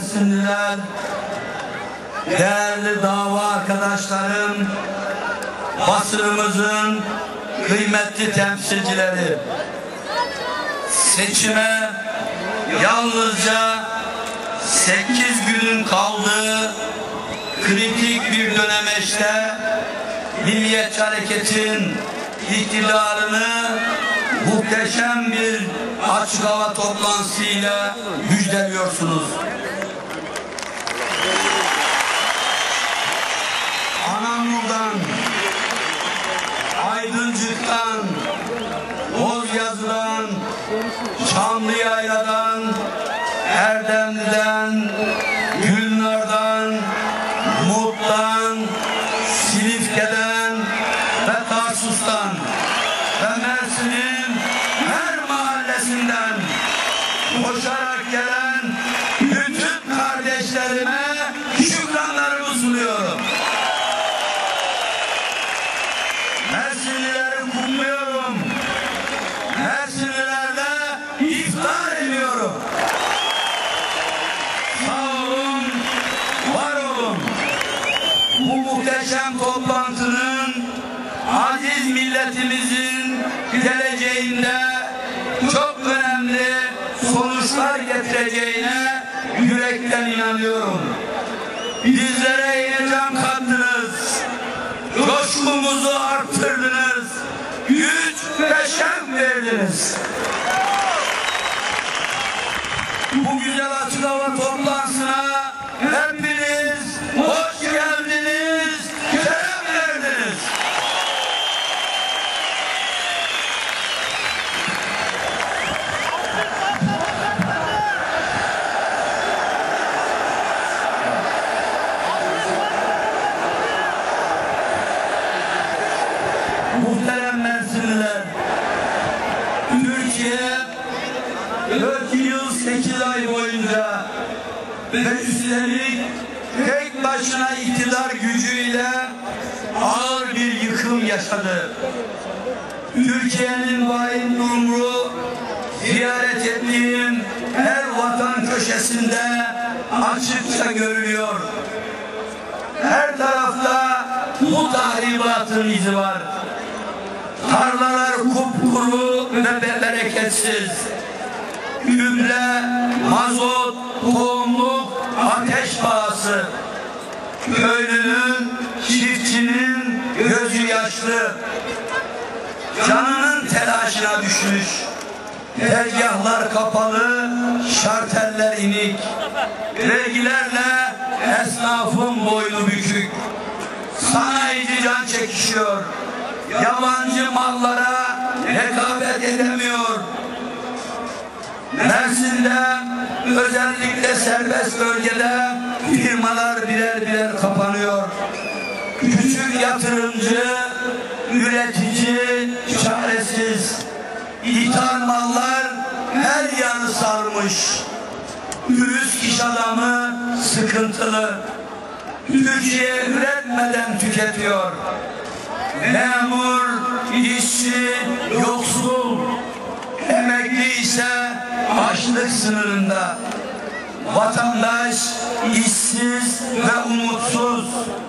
Mersinliler, değerli dava arkadaşlarım, basınımızın kıymetli temsilcileri, seçime yalnızca 8 günün kaldığı kritik bir dönemeçte Milliyetçi Hareket'in iktidarını muhteşem bir açık hava toplantısıyla müjdeliyorsunuz. Anamur'dan, Aydıncık'tan, Bozyazı'dan, Çamlıyayla'dan, Erdemli'den, Gülnar'dan, Mut'tan, Silifke'den ve Tarsus'tan ve Mersin'in her mahallesinden koşarak gelen bütün kardeşlerime şükranlarımı sunuyorum. Mersinlileri kutluyorum. Mersinlilerle iftar ediyorum. Sağ olun, var olun. Bu muhteşem toplantının aziz milletimizin geleceğinde çok önemli sonuçlar getireceğine yürekten inanıyorum. Bizlere yeni can kattınız, coşkumuzu arttırdınız, güç ve şevk verdiniz. Bu güzel açık hava toplantısına hepiniz hoş geldiniz, şeref verdiniz. Muhterem Mersinliler, Türkiye 4 yıl 8 ay boyunca ve üstelik tek başına iktidar gücüyle ağır bir yıkım yaşadı. Türkiye'nin vahim durumunu ziyaret ettiğim her vatan köşesinde açıkça görülüyor. Her tarafta bu tahribatın izi var. Tarlalar kupkuru ve bereketsiz. Gübre, mazot, tohumluk, ateş pahası. Köylünün, çiftçinin gözü yaşlı. Canının telaşına düşmüş. Tezgahlar kapalı, şarteller inik. Vergilerle esnafın boynu bükük. Sanayici can çekişiyor. Yabancı mallara rekabet edemiyor. Mersin'de özellikle serbest bölgede firmalar birer birer kapanıyor. Küçük yatırımcı, üretici çaresiz. İthal mallar her yanı sarmış. Dürüst iş adamı sıkıntılı. Türkiye üretmeden tüketiyor. Memur, işçi, yoksul, emekli ise açlık sınırında. Vatandaş işsiz ve umutsuz.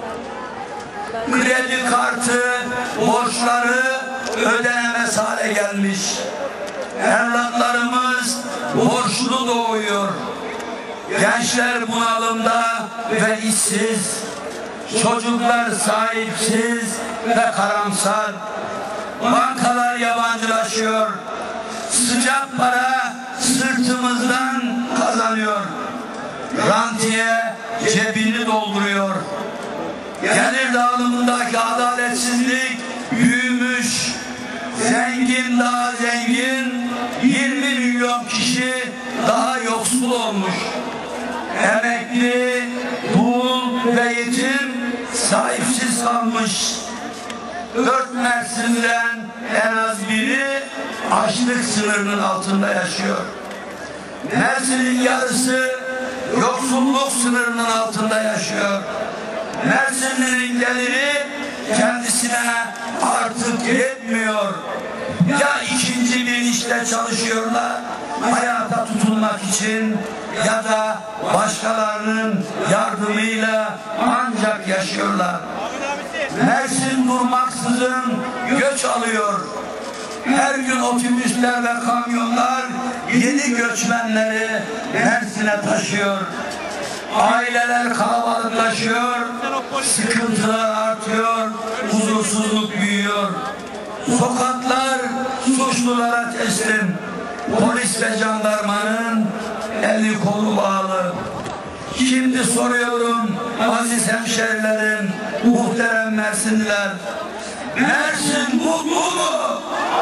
Kredi kartı borçları ödenemez hale gelmiş. Evlatlarımız borçlu doğuyor. Gençler bunalımda ve işsiz. Çocuklar sahipsiz ve karamsar. Bankalar yabancılaşıyor. Sıcak para sırtımızdan kazanıyor. Rantiye cebini dolduruyor. Gelir dağılımındaki adaletsizlik büyümüş. Zengin daha zengin, 20 milyon kişi daha yoksul olmuş. Emekli, dul ve yetim sahipsiz kalmış. 4 Mersin'den en az biri açlık sınırının altında yaşıyor. Mersin'in yarısı yoksulluk sınırının altında yaşıyor. Mersinlilerin geliri kendisine artık yetmiyor. Ya ikinci bir işte çalışıyorlar hayata tutunmak için, ya da başkalarının yardımıyla ancak yaşıyorlar. Mersin durmaksızın göç alıyor. Her gün otobüsler ve kamyonlar yeni göçmenleri Mersin'e taşıyor. Aileler kalabalıklaşıyor, sıkıntılar artıyor, huzursuzluk büyüyor. Sokaklar suçlulara teslim. Polis ve jandarmanın eli kolu bağlı. Şimdi soruyorum aziz hemşerilerim, muhterem Mersinliler, Mersin mutlu mu?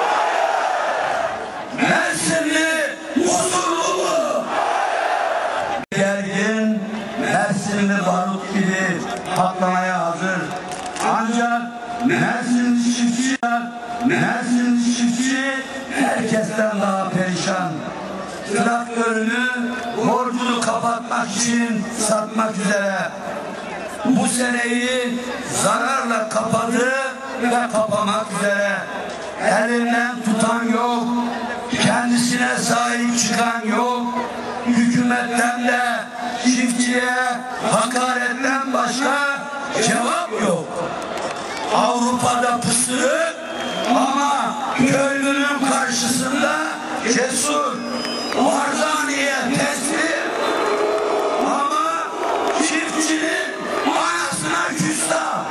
Mersinli huzurlu mu? Gergin, Mersinli barut gibi patlamaya hazır. Ancak Mersinli çiftçi herkesten daha perişan. Traktörünü borcunu kapatmak için satmak üzere. Bu seneyi zararla kapadı ve kapamak üzere. Elinden tutan yok, kendisine sahip çıkan yok. Hükümetten de çiftçiye hakaretten başka cevap yok. Avrupa'da pısırık ama köylünün karşısında cesur. Barzaniye teslim ama çiftçinin anasına küstah.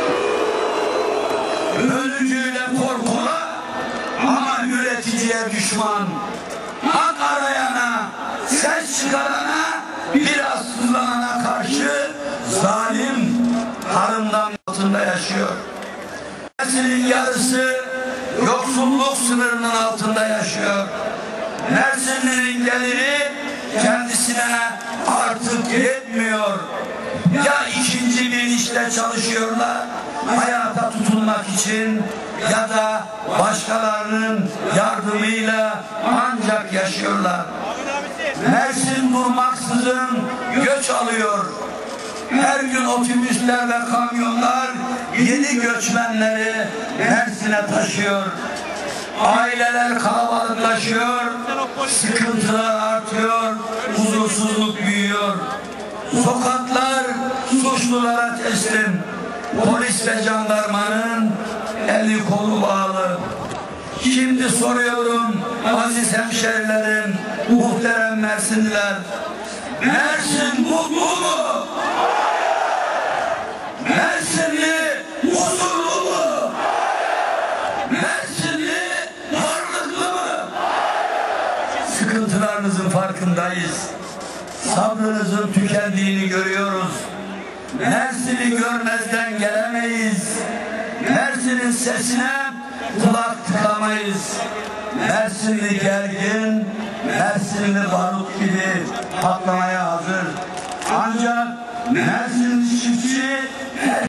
Ölücüyle korkula ama üreticiye düşman. Hak arayana, ses çıkarana, biraz sızlanana karşı zalim tarımdan altında yaşıyor. Mersin'in yarısı yoksulluk sınırının altında yaşıyor. Mersinli'nin geliri kendisine artık yetmiyor. Ya ikinci bir işte çalışıyorlar hayata tutunmak için ya da başkalarının yardımıyla ancak yaşıyorlar. Mersin durmaksızın göç alıyor. Her gün otobüsler ve kamyonlar yeni göçmenleri Mersin'e taşıyor. Aileler kalabalıklaşıyor, sıkıntılar artıyor, huzursuzluk büyüyor. Sokaklar suçlulara teslim. Polis ve jandarmanın eli kolu bağlı. Şimdi soruyorum aziz hemşerilerim, muhterem Mersinliler, Mersin mutlu mu? Mersinli huzurlu mu? Mersinli varlıklı mı? Sıkıntılarınızın farkındayız. Sabrınızın tükendiğini görüyoruz. Mersin'i görmezden gelemeyiz. Mersin'in sesine kulak tıkamayız. Mersinli gergin, Mersinli barut gibi patlamaya hazır. Ancak Mersinli çiftçi